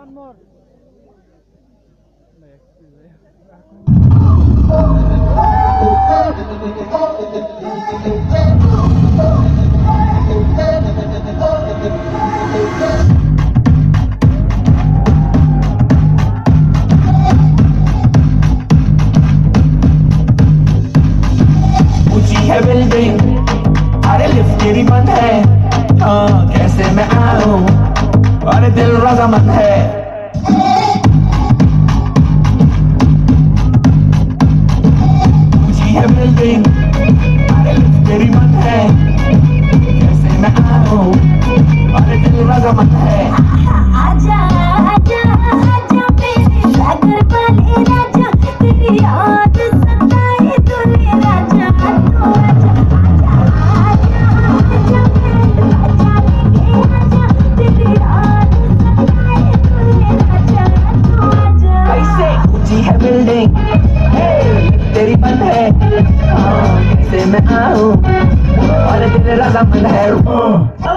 one more. ऊंची है building, अरे लिफ्ट तेरी बंद है, हाँ कैसे मैं आऊं, अरे दिल रज़ामंद है। ऊंची है बिल्डिंग, अरे लिफ्ट तेरी बंद है, कैसे मैं आऊं, अरे दिल रज़ामंद है। आजा आजा आजा मेरे सागर वाले राजा, तेरी याद सताए तूने राजा, तो आजा आजा आजा मेरे राजा लेके आजा, तेरी याद सताए तूने राजा, तो आजा। कैसे ऊंची है बिल्डिंग, लिफ्ट तेरी बंद है, हाँ कैसे मैं आऊं, और दिल रज़ामंद है।